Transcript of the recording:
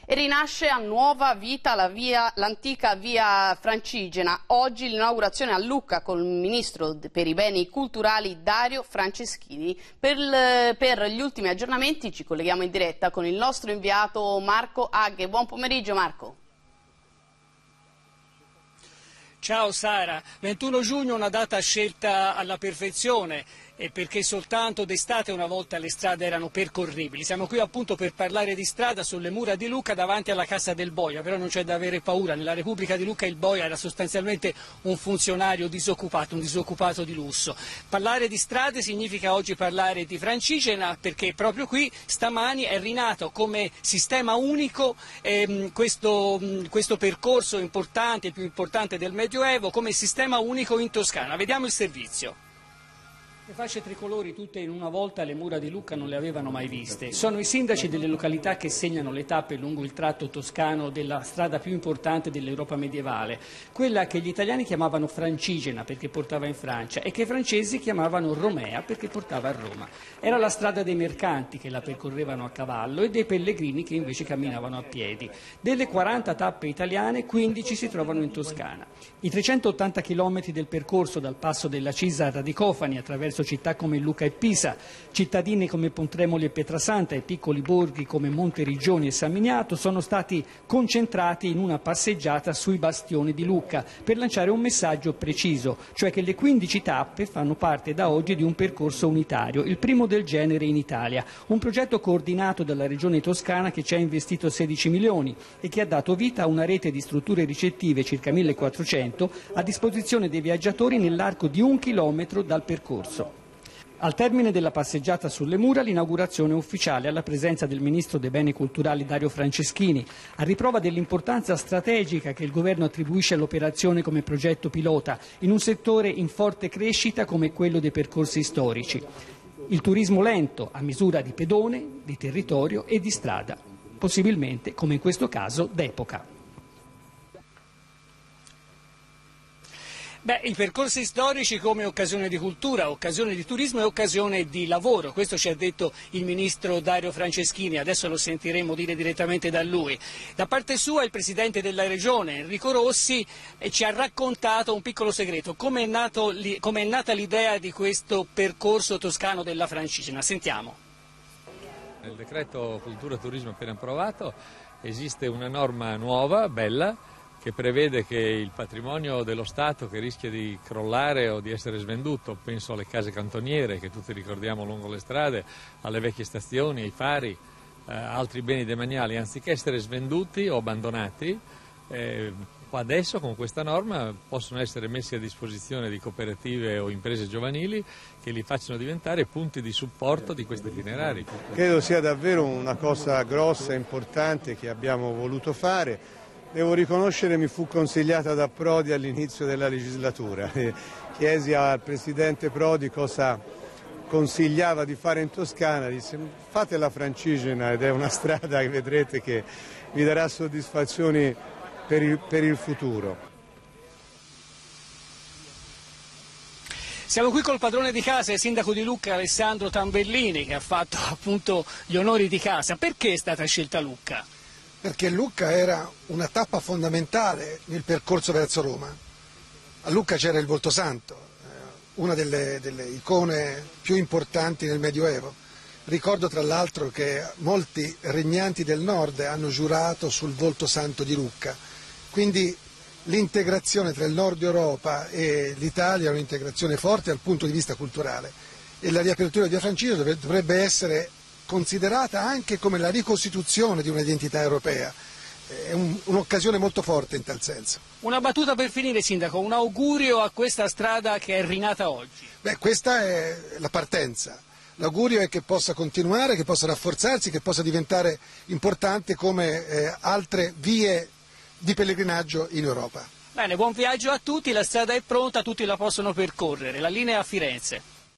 E rinasce a nuova vita l'antica via Francigena. Oggi l'inaugurazione a Lucca con il ministro per i beni culturali Dario Franceschini. Per gli ultimi aggiornamenti ci colleghiamo in diretta con il nostro inviato Marco Aghe. Buon pomeriggio Marco. Ciao Sara, 21 giugno una data scelta alla perfezione perché soltanto d'estate una volta le strade erano percorribili. Siamo qui appunto per parlare di strada sulle mura di Lucca davanti alla Casa del Boia, però non c'è da avere paura, nella Repubblica di Lucca il Boia era sostanzialmente un funzionario disoccupato, un disoccupato di lusso. Parlare di strade significa oggi parlare di Francigena perché proprio qui stamani è rinato come sistema unico questo percorso importante, il più importante del Medioevo, come sistema unico in Toscana. Vediamo il servizio. Le fasce tricolori tutte in una volta le mura di Lucca non le avevano mai viste. Sono i sindaci delle località che segnano le tappe lungo il tratto toscano della strada più importante dell'Europa medievale, quella che gli italiani chiamavano Francigena perché portava in Francia e che i francesi chiamavano Romea perché portava a Roma. Era la strada dei mercanti che la percorrevano a cavallo e dei pellegrini che invece camminavano a piedi. Delle 40 tappe italiane, 15 si trovano in Toscana. I 380 chilometri del percorso dal passo della Cisa a Radicofani attraverso città come Lucca e Pisa, cittadine come Pontremoli e Pietrasanta e piccoli borghi come Monteriggioni e San Miniato sono stati concentrati in una passeggiata sui bastioni di Lucca per lanciare un messaggio preciso, cioè che le 15 tappe fanno parte da oggi di un percorso unitario, il primo del genere in Italia, un progetto coordinato dalla Regione Toscana che ci ha investito 16 milioni e che ha dato vita a una rete di strutture ricettive, circa 1400, a disposizione dei viaggiatori nell'arco di 1 chilometro dal percorso. Al termine della passeggiata sulle mura, l'inaugurazione ufficiale alla presenza del Ministro dei Beni Culturali Dario Franceschini, a riprova dell'importanza strategica che il Governo attribuisce all'operazione come progetto pilota in un settore in forte crescita come quello dei percorsi storici. Il turismo lento, a misura di pedone, di territorio e di strada, possibilmente, come in questo caso, d'epoca. I percorsi storici come occasione di cultura, occasione di turismo e occasione di lavoro, questo ci ha detto il ministro Dario Franceschini, adesso lo sentiremo dire direttamente da lui. Da parte sua il presidente della regione Enrico Rossi ci ha raccontato un piccolo segreto, come è nata l'idea di questo percorso toscano della Francigena. Sentiamo. Nel decreto cultura e turismo appena approvato esiste una norma nuova, bella, che prevede che il patrimonio dello Stato che rischia di crollare o di essere svenduto, penso alle case cantoniere che tutti ricordiamo lungo le strade, alle vecchie stazioni, ai fari, altri beni demaniali, anziché essere svenduti o abbandonati, adesso con questa norma possono essere messi a disposizione di cooperative o imprese giovanili che li facciano diventare punti di supporto di questi itinerari. Credo sia davvero una cosa grossa e importante che abbiamo voluto fare. Devo riconoscere mi fu consigliata da Prodi all'inizio della legislatura. Chiesi al presidente Prodi cosa consigliava di fare in Toscana, disse fate la Francigena ed è una strada che vedrete che vi darà soddisfazioni per il futuro. Siamo qui col padrone di casa, il sindaco di Lucca Alessandro Tambellini, che ha fatto appunto gli onori di casa. Perché è stata scelta Lucca? Perché Lucca era una tappa fondamentale nel percorso verso Roma. A Lucca c'era il Voltosanto, una delle icone più importanti nel Medioevo. Ricordo tra l'altro che molti regnanti del nord hanno giurato sul Voltosanto di Lucca, quindi l'integrazione tra il nord Europa e l'Italia è un'integrazione forte dal punto di vista culturale e la riapertura di Via Francigena dovrebbe essere considerata anche come la ricostituzione di un'identità europea, è un'occasione molto forte in tal senso. Una battuta per finire, sindaco, un augurio a questa strada che è rinata oggi. Questa è la partenza, l'augurio è che possa continuare, che possa rafforzarsi, che possa diventare importante come altre vie di pellegrinaggio in Europa. Bene, buon viaggio a tutti, la strada è pronta, tutti la possono percorrere, la linea a Firenze.